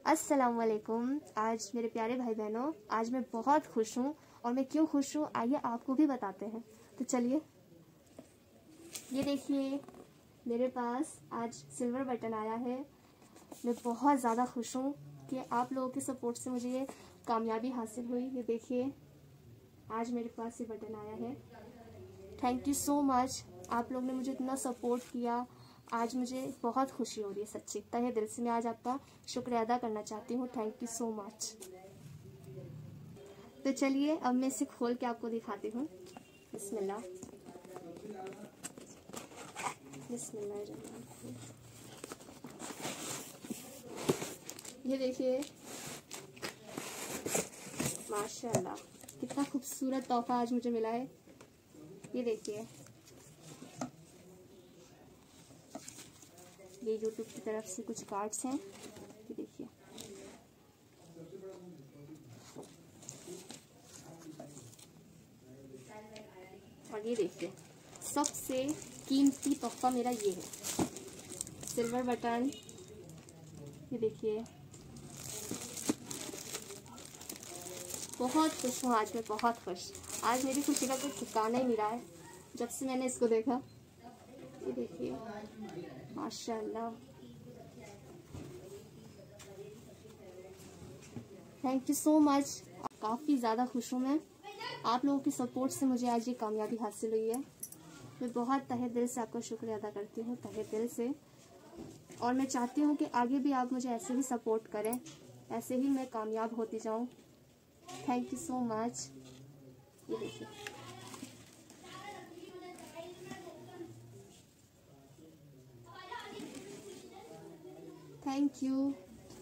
अस्सलाम वालेकुम। आज मेरे प्यारे भाई बहनों, आज मैं बहुत खुश हूँ और मैं क्यों खुश हूँ आइए आपको भी बताते हैं। तो चलिए, ये देखिए मेरे पास आज सिल्वर बटन आया है। मैं बहुत ज़्यादा खुश हूँ कि आप लोगों के सपोर्ट से मुझे ये कामयाबी हासिल हुई। ये देखिए आज मेरे पास ये बटन आया है। थैंक यू सो मच, आप लोग ने मुझे इतना सपोर्ट किया। आज मुझे बहुत खुशी हो रही है, सच्ची तहे दिल से मैं आज आपका शुक्रिया अदा करना चाहती हूँ। Thank you so much. तो चलिए अब मैं इसे खोल के आपको दिखाती हूँ। बिस्मिल्लाह बिस्मिल्लाह। ये देखिए माशाल्लाह कितना खूबसूरत तोहफा आज मुझे मिला है। ये देखिए ये यूट्यूब की तरफ से कुछ कार्ड्स हैं। ये देखिए और ये देखिए सबसे कीमती तोहफा मेरा ये है, सिल्वर बटन। ये देखिए बहुत खुश हूँ आज मैं, बहुत खुश। आज मेरी खुशी का कोई ठिकाना ही नहीं रहा है जब से मैंने इसको देखा। ये देखिए माशाल्लाह, थैंक यू सो मच। काफ़ी ज़्यादा खुश हूँ मैं, आप लोगों की सपोर्ट से मुझे आज ये कामयाबी हासिल हुई है। मैं बहुत तहे दिल से आपका शुक्रिया अदा करती हूँ, तहे दिल से। और मैं चाहती हूँ कि आगे भी आप मुझे ऐसे ही सपोर्ट करें, ऐसे ही मैं कामयाब होती जाऊँ। Thank you so much. ये देखिए थैंक यू।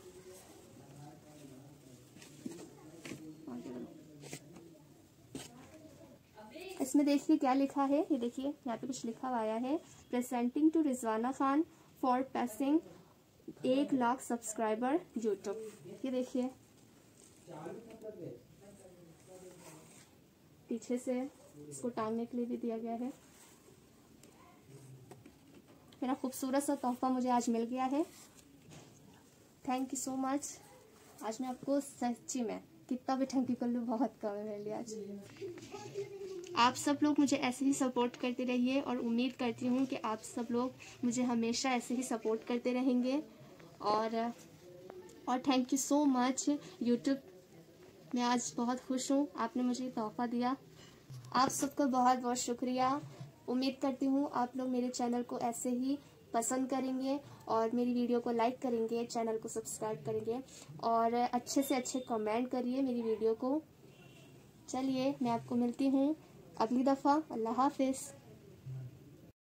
इसमें देखिए क्या लिखा है। ये देखिए यहाँ पे कुछ लिखा हुआ है, presenting to Rizwana Khan for passing 1 lakh subscriber YouTube. ये देखिए पीछे से इसको टांगने के लिए भी दिया गया है। मेरा खूबसूरत सा तोहफा मुझे आज मिल गया है। Thank you so much. आज मैं आपको सच्ची में कितना भी थैंक यू कर लूँ बहुत कम है मेरे लिए आज। आप सब लोग मुझे ऐसे ही सपोर्ट करते रहिए और उम्मीद करती हूँ कि आप सब लोग मुझे हमेशा ऐसे ही सपोर्ट करते रहेंगे। और thank you so much YouTube. मैं आज बहुत खुश हूँ, आपने मुझे तोहफा दिया। आप सबका बहुत बहुत शुक्रिया। उम्मीद करती हूँ आप लोग मेरे चैनल को ऐसे ही पसंद करेंगे और मेरी वीडियो को लाइक करेंगे, चैनल को सब्सक्राइब करेंगे और अच्छे से अच्छे कमेंट करिए मेरी वीडियो को। चलिए मैं आपको मिलती हूँ अगली दफ़ा। अल्लाह हाफिज़।